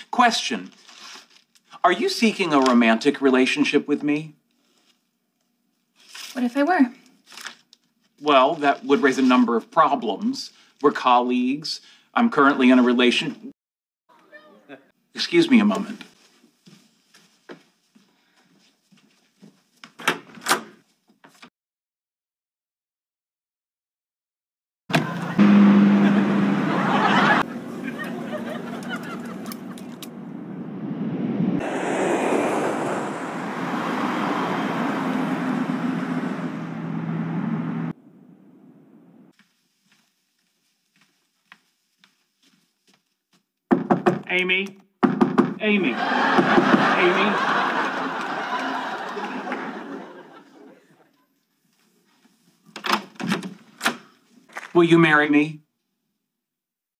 Question. Are you seeking a romantic relationship with me? What if I were? Well, that would raise a number of problems. We're colleagues. I'm currently in a relation... Excuse me a moment. Amy? Amy? Amy? Will you marry me?